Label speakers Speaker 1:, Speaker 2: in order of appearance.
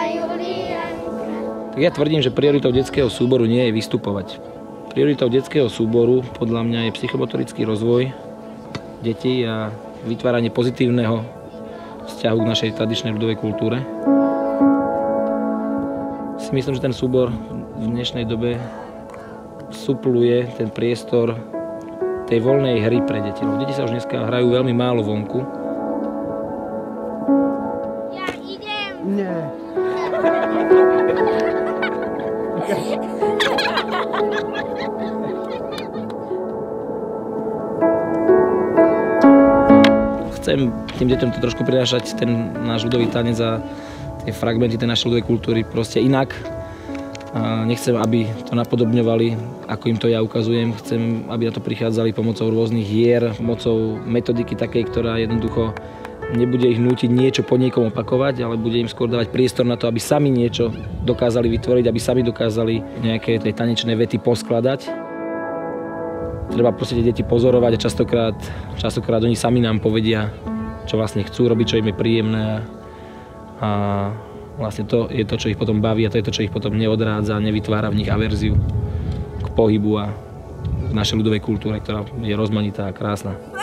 Speaker 1: Tak ja tvrdím, že prioritou detského súboru nie je vystupovať. Prioritou detského súboru podľa mňa je psychomotorický rozvoj detí a vytváranie pozitívneho vzťahu k našej tradičnej ľudovej kultúre. Si myslím, že ten súbor v dnešnej dobe supluje ten priestor tej voľnej hry pre deti. Lebo deti sa už dneska hrajú veľmi málo vonku.
Speaker 2: Ja idem!
Speaker 3: Nie.
Speaker 1: Chcem tým deťom to trošku prinášať, ten náš ľudový tanec a tie fragmenty tej našej ľudovej kultúry proste inak. A nechcem, aby to napodobňovali, ako im to ja ukazujem. Chcem, aby na to prichádzali pomocou rôznych hier, pomocou metodiky takej, ktorá jednoducho nebude ich nútiť niečo po niekom opakovať, ale bude im skôr dávať priestor na to, aby sami niečo dokázali vytvoriť, aby sami dokázali nejaké tej tanečné vety poskladať. Treba proste tie deti pozorovať a častokrát oni sami nám povedia, čo vlastne chcú robiť, čo im je príjemné. A vlastne to je to, čo ich potom baví a to je to, čo ich potom neodrádza, nevytvára v nich averziu k pohybu a k našej ľudovej kultúre, ktorá je rozmanitá a krásna.